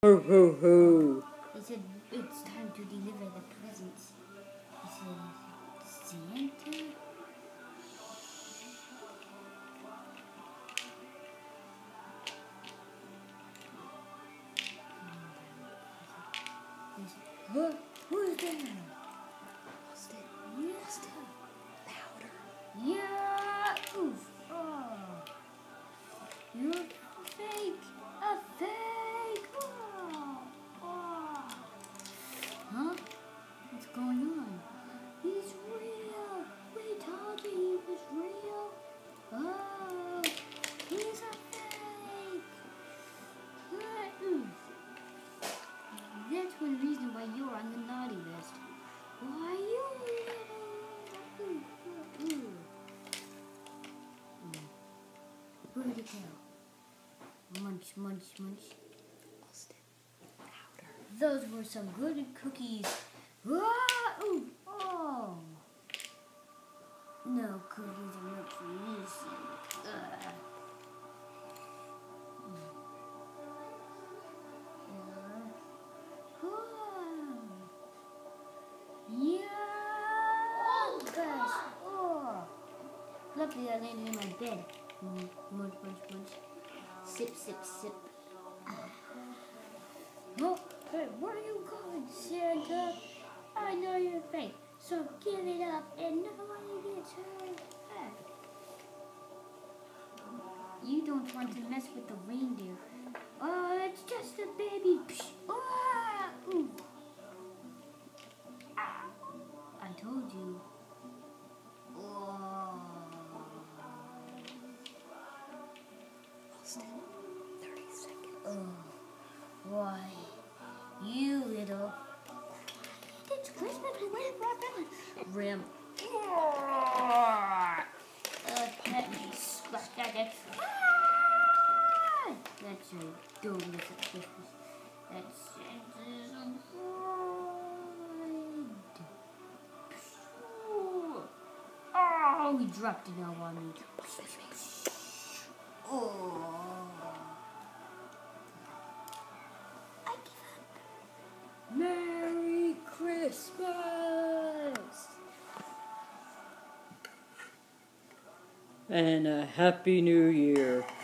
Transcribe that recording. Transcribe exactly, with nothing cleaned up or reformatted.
Ho ho ho. He said, it's time to deliver the presents. He said, Santa? Huh? Who's there? Austin. Yeah. Austin. Louder. Yeah. Oof. Oh. You're fake. A fake. Oh. Oh. Huh? What's going on? He's real. We told you he was real. Oh. He's a fake. Oof. That's one reason why you're on the naughty list. Why you little? Ooh, ooh, ooh. Where'd it go? Munch, munch, munch. Austin. Louder. Those were some good cookies. Ah, ooh, oh. No cookies are not for me. Ugh. Luckily, I landed in my bed. Mm, munch, munch, munch. Sip, sip, sip. Oh, hey, where are you going, Santa? I know you're fake, so give it up and nobody gets hurt. You don't want to mess with the reindeer. Oh, it's just a baby. Ah, ooh. Ah, I told you. thirty seconds. Oh, why? You little. It's Christmas. Rim. Uh, let me splash that. That. Ah! That's a dubious of Christmas. That's Santa's Oh, he dropped it now on me. Oh. I give up. Merry Christmas! And a Happy New Year.